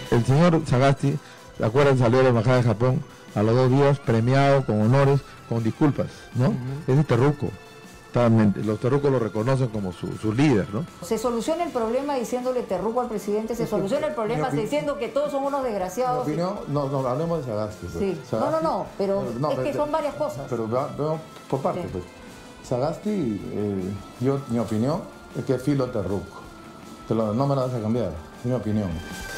El señor Sagasti, ¿se acuerdan? Salió de la embajada de Japón a los 2 días premiado con honores, con disculpas, ¿no? Es de terruco. Los terrucos lo reconocen como su líder, ¿no? Se soluciona el problema diciéndole terruco al presidente, se soluciona el problema diciendo que todos son unos desgraciados. Mi opinión, no, hablemos de Sagasti. Pues. Sí. Sagasti, pero es que son varias cosas. Pero vemos por parte, sí. Pues. Sagasti, mi opinión es que es filo terruco. No me la vas a cambiar, es mi opinión.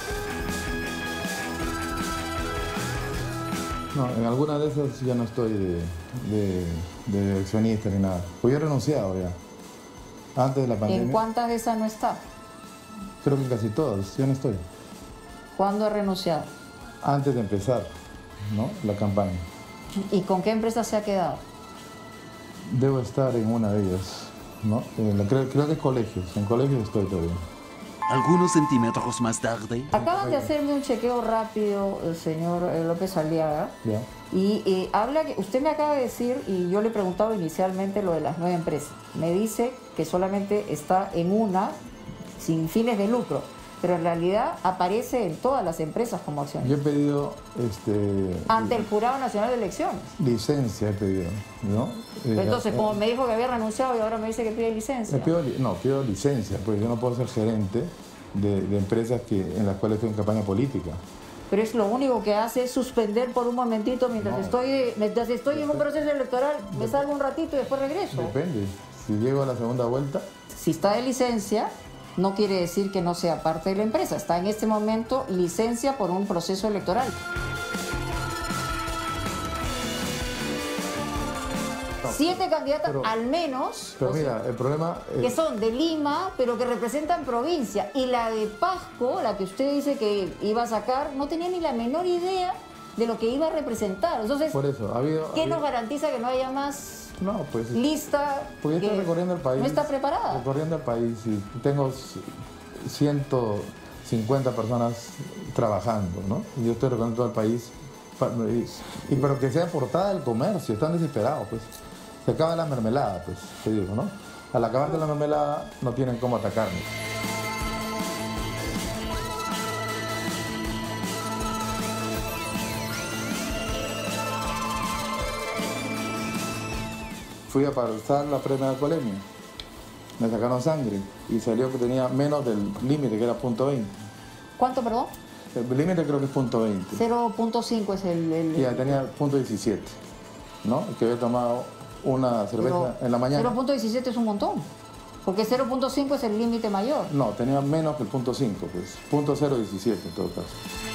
No, en alguna de esas ya no estoy de accionista ni nada. Pues yo he renunciado ya, antes de la pandemia. ¿En cuántas de esas no está? Creo que casi todas, ya no estoy. ¿Cuándo ha renunciado? Antes de empezar, ¿no?, la campaña. ¿Y con qué empresa se ha quedado? Debo estar en una de ellas, ¿no? Creo que colegios, en colegios estoy todavía. Algunos centímetros más tarde... Acaban de hacerme un chequeo rápido, el señor López Aliaga, ya. Y habla que usted me acaba de decir, y yo le he preguntado inicialmente lo de las 9 empresas, me dice que solamente está en una sin fines de lucro, pero en realidad aparece en todas las empresas como accionista. Yo he pedido... ante el Jurado Nacional de Elecciones. Licencia he pedido, ¿no? Entonces, como me dijo que había renunciado y ahora me dice que pide licencia. Pido licencia, pues yo no puedo ser gerente de empresas en las cuales estoy en campaña política. Pero es lo único que hace es suspender por un momentito mientras estoy en un proceso electoral, me salgo un ratito y después regreso. Depende, si llego a la segunda vuelta... Si está de licencia, no quiere decir que no sea parte de la empresa, está en este momento licencia por un proceso electoral. 7 candidatas al menos, pero mira, el problema que son de Lima, pero que representan provincia. Y la de Pasco, la que usted dice que iba a sacar, no tenía ni la menor idea de lo que iba a representar. Entonces, por eso, ¿qué nos garantiza que no haya más lista? Porque yo estoy recorriendo el país. No está preparada. Recorriendo el país y tengo 150 personas trabajando, ¿no? Y yo estoy recorriendo todo el país. Pero que sea portada del comercio, están desesperados, pues. Se acaba la mermelada, pues, te digo, ¿no? Al acabar de la mermelada no tienen cómo atacarme. Fui a pasar la prueba de alcoholemia, me sacaron sangre y salió que tenía menos del límite, que era 0.20. ¿Cuánto, perdón? El límite creo que es 0.20. 0.5 es el... Ya tenía 0.17, ¿no? Que había tomado una cerveza en la mañana. 0.17 es un montón, porque 0.5 es el límite mayor. No, tenía menos que el 0.5, pues. 0.017 en todo caso.